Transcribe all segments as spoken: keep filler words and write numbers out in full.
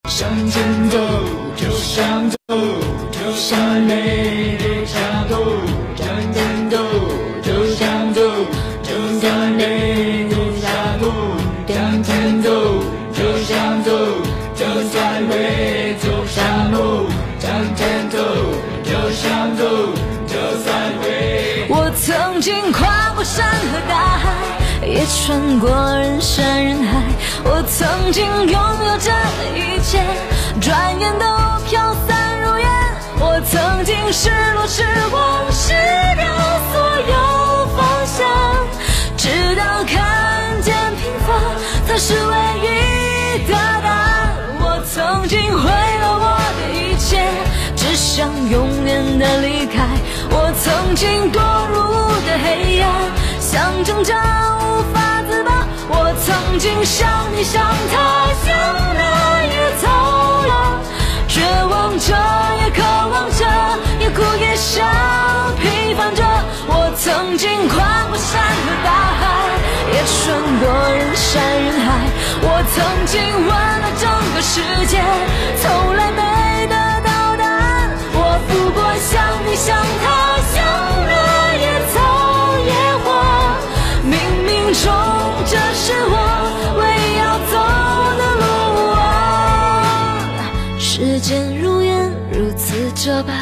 向前走，就向走，就向累，就向走，向前走，就向走，就向累，就向走，向前走，就向走，就向累，就向路，向前走，就向走，就向累。 我曾经跨过山和大海，也穿过人山人海，我曾经拥有着一切，转眼都飘散如烟。我曾经失落失望失掉所有方向，直到看见平凡才是唯一的答案。我曾经毁了我的一切，只想永远的离开。我曾经堕入的黑暗，想挣扎无法自拔。我曾经像你像他，像那野草呀，绝望着也渴望着，也哭也笑平凡着。我曾经跨过山和大海，也穿过人山人海。我曾经问了整个世界，从来没得到答案。我不过像你像他，像那野草野花，冥冥中这是我唯要走的路啊。时间如烟如此这般，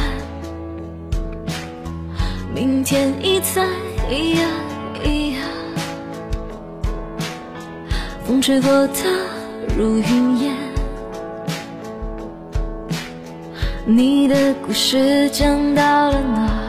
明天已在咿呀咿呀，风吹过它如云烟。你的故事讲到了哪？